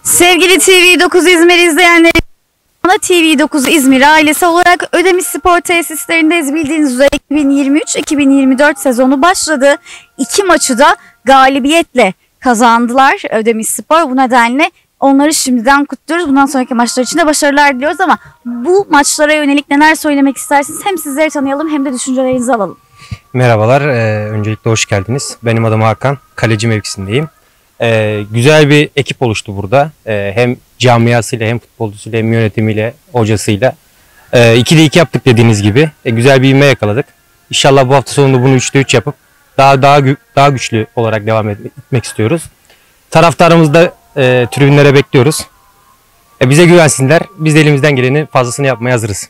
Sevgili TV9 İzmir izleyenleri, TV9 İzmir ailesi olarak Ödemiş Spor Tesislerindeyiz. Bildiğiniz üzere 2023-2024 sezonu başladı. 2 maçı da galibiyetle kazandılar Ödemiş Spor. Bu nedenle onları şimdiden kutluyoruz. Bundan sonraki maçlar için de başarılar diliyoruz ama bu maçlara yönelik neler söylemek istersiniz? Hem sizleri tanıyalım hem de düşüncelerinizi alalım. Merhabalar, öncelikle hoş geldiniz. Benim adım Hakan, kaleci mevkisindeyim. Güzel bir ekip oluştu burada. Hem camiasıyla hem futbolcusuyla hem yönetimiyle, hocasıyla. 2'de 2 yaptık dediğiniz gibi. Güzel bir ivme yakaladık. İnşallah bu hafta sonunda bunu 3'te 3 yapıp daha güçlü olarak devam etmek istiyoruz. Taraftarımızda tribünlere bekliyoruz. Bize güvensinler. Biz de elimizden gelenin fazlasını yapmaya hazırız.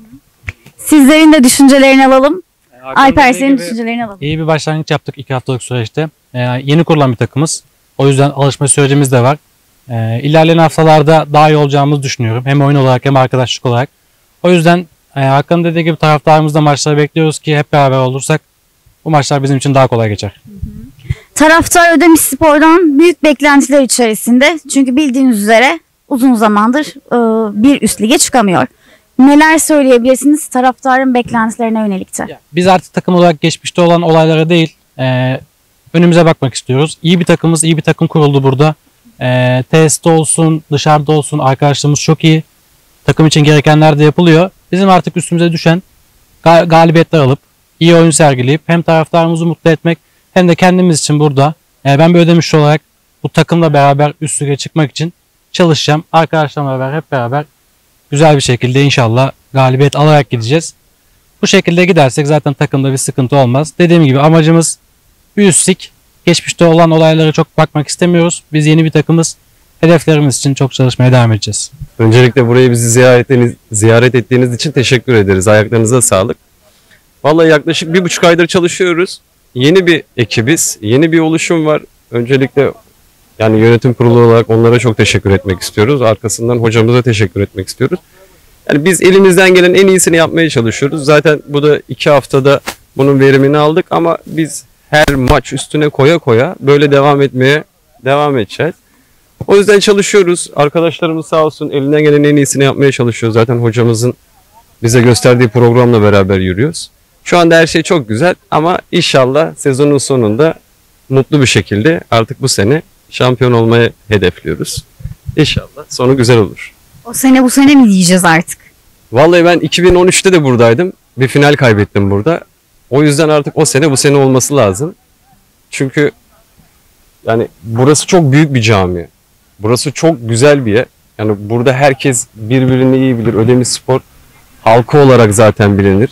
Sizlerin de düşüncelerini alalım. Alper, senin düşüncelerini alalım. İyi bir başlangıç yaptık 2 haftalık süreçte. Yeni kurulan bir takımız. O yüzden alışma sürecimiz de var. İlerleyen haftalarda daha iyi olacağımızı düşünüyorum. Hem oyun olarak hem arkadaşlık olarak. O yüzden Hakan'ın dediği gibi taraftarımızda maçları bekliyoruz ki hep beraber olursak bu maçlar bizim için daha kolay geçer. Taraftar Ödemiş Spor'dan büyük beklentiler içerisinde. Çünkü bildiğiniz üzere uzun zamandır bir üst lige çıkamıyor. Neler söyleyebilirsiniz taraftarın beklentilerine yönelik de? Biz artık takım olarak geçmişte olan olaylara değil, önümüze bakmak istiyoruz. İyi bir takımız, iyi bir takım kuruldu burada. Tesiste olsun, dışarıda olsun arkadaşlarımız çok iyi. Takım için gerekenler de yapılıyor. Bizim artık üstümüze düşen galibiyetler alıp, iyi oyun sergileyip hem taraftarımızı mutlu etmek hem de kendimiz için burada. Ben bir Ödemişli olarak bu takımla beraber üst lige çıkmak için çalışacağım. Arkadaşlarımla beraber hep beraber güzel bir şekilde inşallah galibiyet alarak gideceğiz. Bu şekilde gidersek zaten takımda bir sıkıntı olmaz. Dediğim gibi amacımız bir üst lig. Geçmişte olan olaylara çok bakmak istemiyoruz. Biz yeni bir takımız. Hedeflerimiz için çok çalışmaya devam edeceğiz. Öncelikle burayı bizi ziyaret ettiğiniz için teşekkür ederiz. Ayaklarınıza sağlık. Vallahi yaklaşık 1,5 aydır çalışıyoruz. Yeni bir ekibiz. Yeni bir oluşum var. Öncelikle yani yönetim kurulu olarak onlara çok teşekkür etmek istiyoruz. Arkasından hocamıza teşekkür etmek istiyoruz. Yani biz elimizden gelen en iyisini yapmaya çalışıyoruz. Zaten bu da 2 haftada bunun verimini aldık ama biz her maç üstüne koya koya böyle devam edeceğiz. O yüzden çalışıyoruz. Arkadaşlarımız sağ olsun elinden gelen en iyisini yapmaya çalışıyor. Zaten hocamızın bize gösterdiği programla beraber yürüyoruz. Şu anda her şey çok güzel ama inşallah sezonun sonunda mutlu bir şekilde artık bu sene şampiyon olmayı hedefliyoruz. İnşallah sonu güzel olur. O sene bu sene mi diyeceğiz artık? Vallahi ben 2013'te de buradaydım. Bir final kaybettim burada. O yüzden artık o sene bu sene olması lazım. Çünkü yani burası çok büyük bir cami. Burası çok güzel bir yer. Yani burada herkes birbirini iyi bilir. Ödemiş Spor halkı olarak zaten bilinir.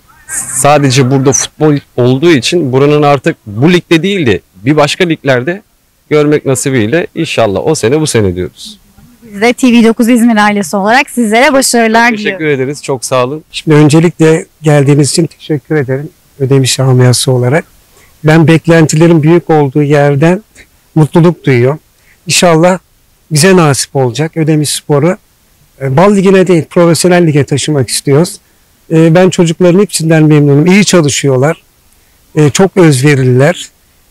Sadece burada futbol olduğu için buranın artık bu ligde değil de bir başka liglerde görmek nasibiyle inşallah o sene bu sene diyoruz. Biz de TV9 İzmir ailesi olarak sizlere başarılar diliyoruz. Teşekkür ederiz. Çok sağ olun. Şimdi öncelikle geldiğiniz için teşekkür ederim Ödemiş camiası olarak. Ben beklentilerin büyük olduğu yerden mutluluk duyuyorum. İnşallah bize nasip olacak Ödemiş Spor'u. Bal Ligi'ne değil, profesyonel lige taşımak istiyoruz. Ben çocukların hepsinden memnunum. İyi çalışıyorlar. Çok özverililer.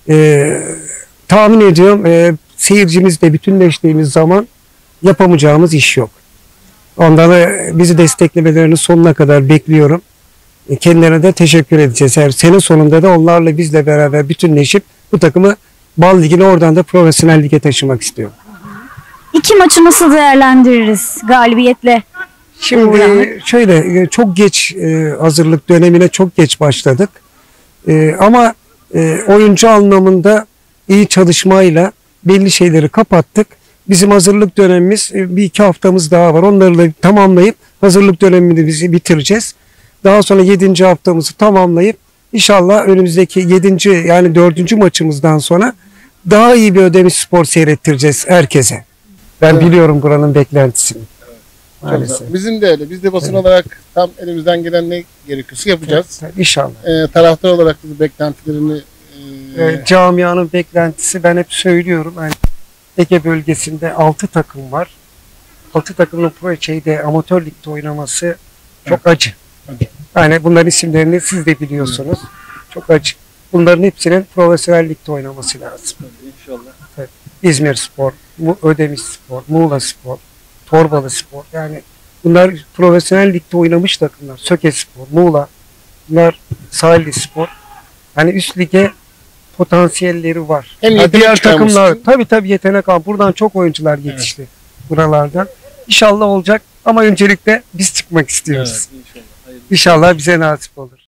Tahmin ediyorum seyircimizle bütünleştiğimiz zaman yapamayacağımız iş yok. Ondan bizi desteklemelerini sonuna kadar bekliyorum. Kendilerine de teşekkür edeceğiz. Her sene sonunda da onlarla bizle beraber bütünleşip bu takımı Bal Ligi'ne oradan da profesyonel lige taşımak istiyorum. 2 maçı nasıl değerlendiririz galibiyetle? Şimdi şöyle çok geç hazırlık dönemine çok geç başladık. Ama oyuncu anlamında iyi çalışmayla belli şeyleri kapattık. Bizim hazırlık dönemimiz 1-2 haftamız daha var. Onları da tamamlayıp hazırlık dönemini bizi bitireceğiz. Daha sonra 7. haftamızı tamamlayıp inşallah önümüzdeki 7. yani 4. maçımızdan sonra daha iyi bir Ödemiş Spor seyrettireceğiz herkese. Ben biliyorum buranın beklentisini. Maalesef. Bizim de öyle. Biz de basın olarak tam elimizden gelen ne gerekiyorsa yapacağız. Evet, İnşallah. Taraftar olarak da beklentilerini Camianın beklentisi ben hep söylüyorum. Yani Ege bölgesinde 6 takım var. 6 takımın amatör ligde oynaması çok acı. Yani bunların isimlerini siz de biliyorsunuz. Çok acı. Bunların hepsinin profesyonel ligde oynaması lazım. İnşallah. Evet. İzmir Spor, Ödemiş Spor, Muğla Spor, Torbalı Spor. Yani bunlar profesyonel ligde oynamış takımlar. Söke Spor, Muğla, bunlar Sahilli Spor. Yani üst lige potansiyelleri var. Hem Ha, yetenek diğer takımlar çıkarmışsın. tabii yetenek al. Buradan çok oyuncular yetişti buralardan. İnşallah olacak ama öncelikle biz çıkmak istiyoruz. İnşallah bize nasip olur.